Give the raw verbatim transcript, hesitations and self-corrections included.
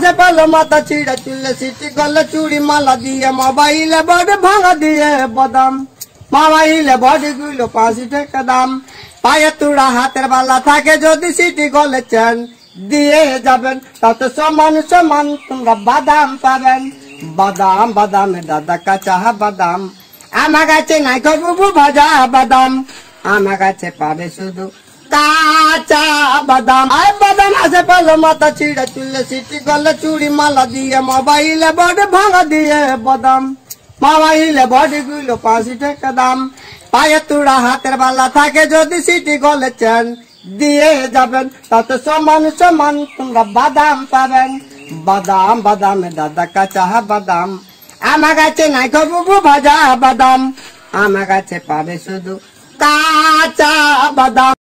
আছে পেলো মাথা ছিঁড়ে চুলে সিটি গলে চুড়ি মালা দিয়ে মোবাইলে বডি ভাঙা দিয়ে বদাম মোবাইলে বডি গুলো পাঁচি টাকা দাম পায়ে তুড়া হাতের বালা থাকে যদি সিটি গলে চেন দিয়ে যাবেন তাতে সমান সমান তোমরা বাদাম পাবেন বাদাম বাদামে দাদা কাঁচা বাদাম আমার কাছে নাই বুবু ভাজা বাদাম আমার কাছে পাবে শুধু কাঁচা বাদাম আয় বাদাম আছে পেলো মাথা ছিঁড়ে চুলে সিটি গলে চুড়ি মালা দিয়ে মোবাইলে বডি ভাঙা দিয়ে বাদাম মোবাইলে বডি গুলো পাঁচি টাকা দাম পায়ে তুড়া হাতের বালা থাকে যদি সিটি গলে চেন দিয়ে যাবেন তাতে সমান সমান তোমরা বাদাম পাবেন বাদাম বাদামে দাদা কাঁচা বাদাম আমার কাছে নাই বুবু ভাজা বাদাম আমার কাছে পাবে শুধু কাঁচা বাদাম।